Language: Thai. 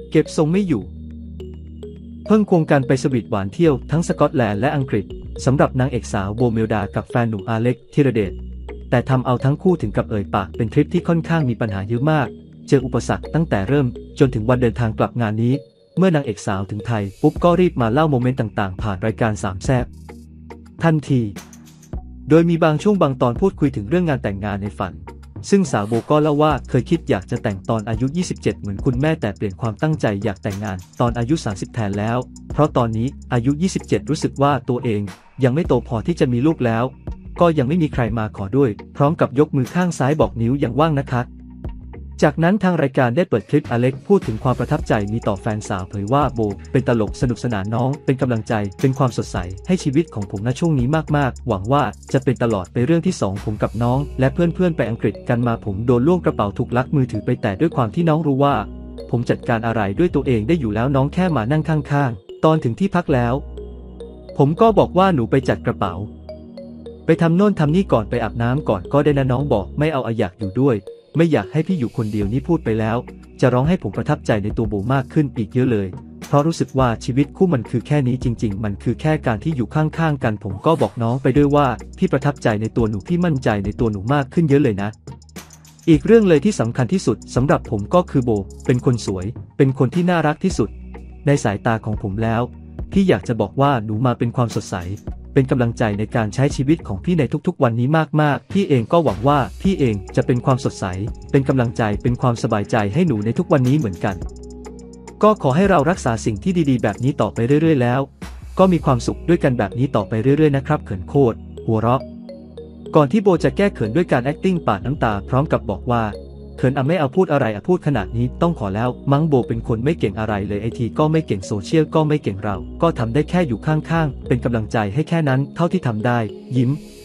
เก็บทรงไม่อยู่เพิ่งควงกันไปสวีทหวานเที่ยวทั้งสกอตแลนด์และอังกฤษสำหรับนางเอกสาวโบเมลดากับแฟนหนุ่มอาเล็กธีรเดชแต่ทำเอาทั้งคู่ถึงกับเอ่ยปากเป็นทริปที่ค่อนข้างมีปัญหาเยอะมากเจออุปสรรคตั้งแต่เริ่มจนถึงวันเดินทางกลับงานนี้เมื่อนางเอกสาวถึงไทยปุ๊บก็รีบมาเล่าโมเมนต์ต่างๆผ่านรายการสามแซ่บทันทีโดยมีบางช่วงบางตอนพูดคุยถึงเรื่องงานแต่งงานในฝันซึ่งสาวโบก็เล่าว่าเคยคิดอยากจะแต่งตอนอายุ 27 เหมือนคุณแม่แต่เปลี่ยนความตั้งใจอยากแต่งงานตอนอายุ 30 แทนแล้วเพราะตอนนี้อายุ 27 รู้สึกว่าตัวเองยังไม่โตพอที่จะมีลูกแล้วก็ยังไม่มีใครมาขอด้วยพร้อมกับยกมือข้างซ้ายบอกนิ้วอย่างว่างนะคะจากนั้นทางรายการได้เปิดคลิปอเล็กพูดถึงความประทับใจมีต่อแฟนสาวเผยว่าโบเป็นตลกสนุกสนานน้องเป็นกำลังใจเป็นความสดใสให้ชีวิตของผมณช่วงนี้มากๆหวังว่าจะเป็นตลอดไปเรื่องที่2ผมกับน้องและเพื่อนๆไปอังกฤษกันมาผมโดนล่วงกระเป๋าถูกลักมือถือไปแต่ด้วยความที่น้องรู้ว่าผมจัดการอะไรด้วยตัวเองได้อยู่แล้วน้องแค่มานั่งข้างๆตอนถึงที่พักแล้วผมก็บอกว่าหนูไปจัดกระเป๋าไปทำโน่นทำนี่ก่อนไปอาบน้ำก่อนก็ได้นะน้องบอกไม่เอาอยากอยู่ด้วยไม่อยากให้พี่อยู่คนเดียวนี่พูดไปแล้วจะร้องให้ผมประทับใจในตัวโบมากขึ้นอีกเยอะเลยเพราะรู้สึกว่าชีวิตคู่มันคือแค่นี้จริงๆมันคือแค่การที่อยู่ข้างๆกันผมก็บอกน้องไปด้วยว่าพี่ประทับใจในตัวหนูพี่มั่นใจในตัวหนูมากขึ้นเยอะเลยนะอีกเรื่องเลยที่สำคัญที่สุดสำหรับผมก็คือโบเป็นคนสวยเป็นคนที่น่ารักที่สุดในสายตาของผมแล้วพี่อยากจะบอกว่าหนูมาเป็นความสดใสเป็นกำลังใจในการใช้ชีวิตของพี่ในทุกๆวันนี้มากๆพี่เองก็หวังว่าพี่เองจะเป็นความสดใสเป็นกำลังใจเป็นความสบายใจให้หนูในทุกวันนี้เหมือนกันก็ขอให้เรารักษาสิ่งที่ดีๆแบบนี้ต่อไปเรื่อยๆแล้วก็มีความสุขด้วยกันแบบนี้ต่อไปเรื่อยๆนะครับเขินโคตรหัวเราะก่อนที่โบจะแก้เขินด้วยการ acting ปาดน้ำตาพร้อมกับบอกว่าเขินไม่เอาพูดอะไรพูดขนาดนี้ต้องขอแล้วมั้งโบเป็นคนไม่เก่งอะไรเลยไอทีก็ไม่เก่งโซเชียลก็ไม่เก่งเราก็ทำได้แค่อยู่ข้างๆเป็นกำลังใจให้แค่นั้นเท่าที่ทำได้ยิ้ม